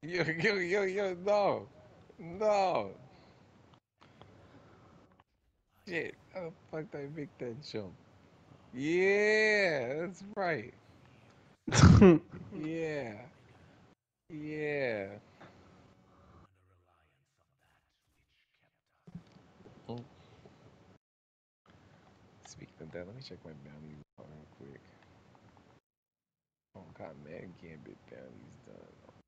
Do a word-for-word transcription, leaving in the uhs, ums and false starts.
Yo, yo, yo, yo, no. No. Shit. How the fuck did I make that jump? Yeah, that's right. Yeah. Yeah. Mm. Speaking of that, let me check my bounty real quick. Oh, got Mad Gambit bounties done.